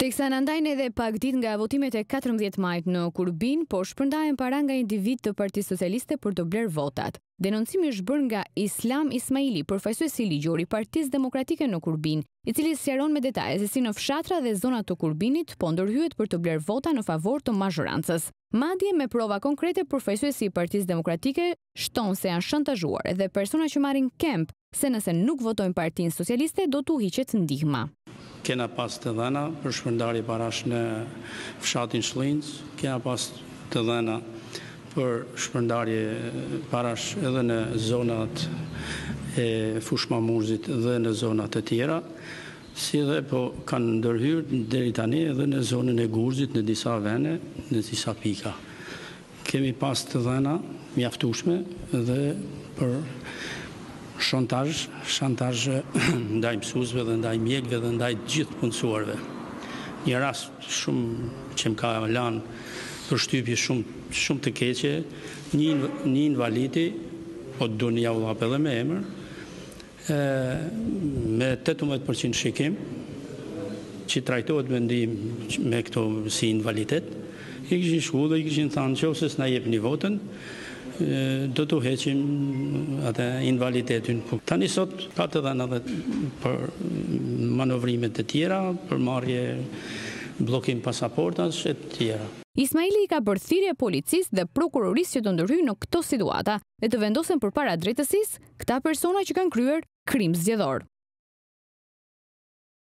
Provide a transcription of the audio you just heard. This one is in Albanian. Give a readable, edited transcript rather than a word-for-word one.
Teksa në ndajnë edhe pak ditë nga votimet e 14 majit në Kurbin, por shpërndahen para nga individ të Partisë Socialiste për të blerë votat. Denoncimi është bërë nga Islam Ismaili, përfaqësuesi ligjor i Partisë Demokratike në Kurbin, i cili sqaron me detaje se si në fshatra dhe zonat të Kurbinit po ndërhyet për të blerë vota në favor të mazhorancës. Madje me prova konkrete, përfaqësuesi i Partisë Demokratike shton se janë shantazhuar edhe persona që marrin kemp se nëse nuk votojnë Partinë Socialiste do t'u hiqet ndihma. Kena pas të dhëna për shpërndarje parash në fshatin Shlinc, kena pas të dhëna për shpërndarje parash edhe në zonat e Fush Mamurzit dhe në zonat e tjera, si dhe po kanë ndërhyrë deri tani edhe në zonën e Gurzit në disa vende, në disa pika. Kemi pas të dhëna mjaftueshme edhe për shantazh ndaj mësuesve dhe ndaj mjekëve dhe ndaj gjithë punësuarve. Një rast shumë që më ka lanë përshtypje shumë të keqe, një invalidi, po Dunia Ullap edhe me emër, me 18% shikim, që trajtohet mendim me këto si invaliditet, i kishin shku dhe i kishin thënë që ose s'na jepni votën, do të heqim atë invaliditetin. Tani sot ka të dhëna edhe për manovrimet e tjera, për marrje bllokim pasaportash e tjera. Ismaili i ka bërë thirrje policisë dhe prokurorisë që të ndërhyjnë në këto situata dhe të vendosen përpara drejtësisë këta persona që kanë kryer krim zgjedhor.